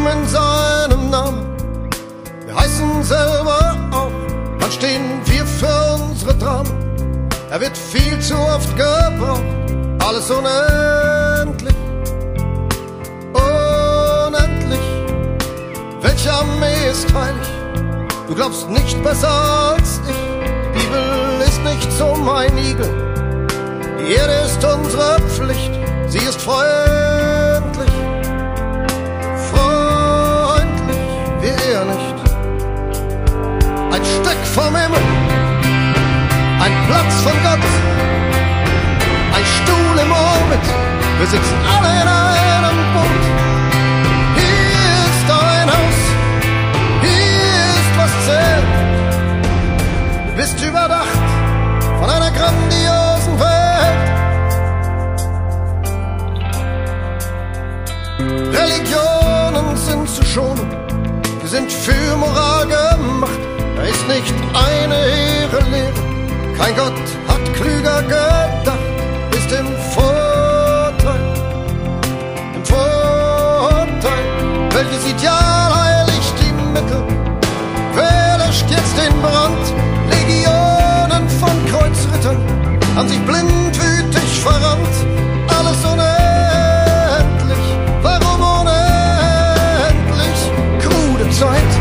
Leben in seinem Namen. Wir heißen selber auch, dann stehen wir für unsere Dramen. Er wird viel zu oft gebraucht, alles unendlich, unendlich. Welche Armee ist heilig? Du glaubst nicht besser als ich. Die Bibel ist nicht so mein Igel. Die Erde ist unsere Pflicht. Sie ist freundlich, freundlich, wir eher nicht. Ein Stück vom Himmel, ein Platz von Gott, ein Stuhl im Orbit. Wir sitzen alle in einem Boot. Hier ist ein Haus, hier ist was zählt. Du bist überdacht von einer grandiosen Welt. Religionen sind zu schonen, wir sind für Moral gemacht. Da ist nicht eine hehre Lehre, kein Gott hat klüger gedacht. Bist im Vorteil, im Vorteil. Welches Ideal heiligt die Mittel? Wer löscht jetzt den Brand? Legionen von Kreuzrittern haben sich blindwütig verrannt. Alles unendlich, warum unendlich? Krude Zeit.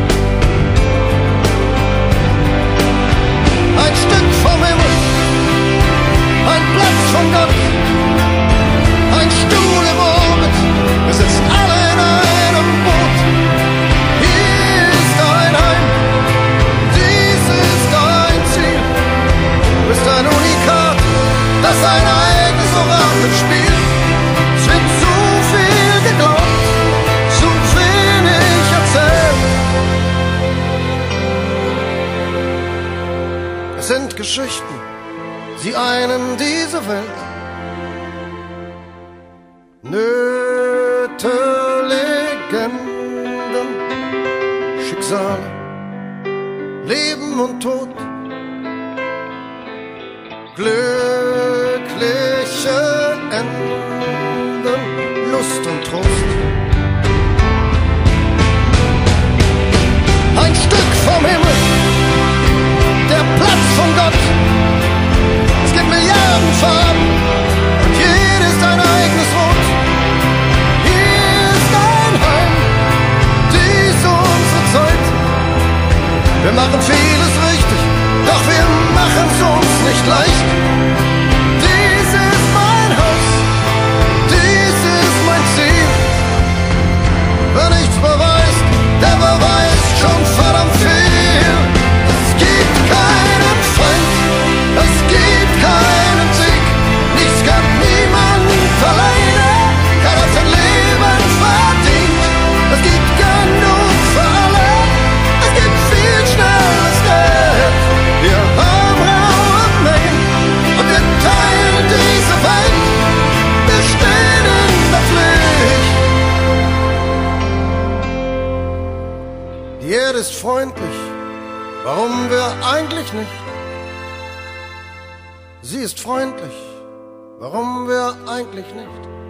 Ein Stück vom Himmel, ein Platz von Gott, ein Stuhl im Orbit. Wir sitzen alle in einem Boot. Hier ist ein Heim, dies ist ein Ziel. Du bist ein Unikat, das ein eigenes Orakel spielt. Es wird zu viel geglaubt, zu wenig erzählt. Es sind Geschichten, sie einen diese Welt. Nöte, Legenden, Schicksale, Leben und Tod, glückliche Enden, Lust und Trost. Ein Stück vom Himmel, der Platz von Gott. Es gibt Milliarden Farben und jedes ein eigenes Rot. Hier ist ein Heim, dies unsere Zeit. Wir machen vieles richtig, doch wir machen's uns nicht leicht. Dies ist mein Haus, dies ist mein Ziel. Wer nichts beweist, der beweist schon verdammt viel. Es gibt keinen Feind, es gibt keinen Sieg. Nichts kann niemand alleine, keiner hat sein Leben verdient. Es gibt genug für alle, es gibt viel schnelles Geld. Wir haben raue Mengen und wir teilen diese Welt. Wir stehen in der Pflicht. Die Erde ist freundlich, warum wir eigentlich nicht? Sie ist freundlich, warum wir eigentlich nicht?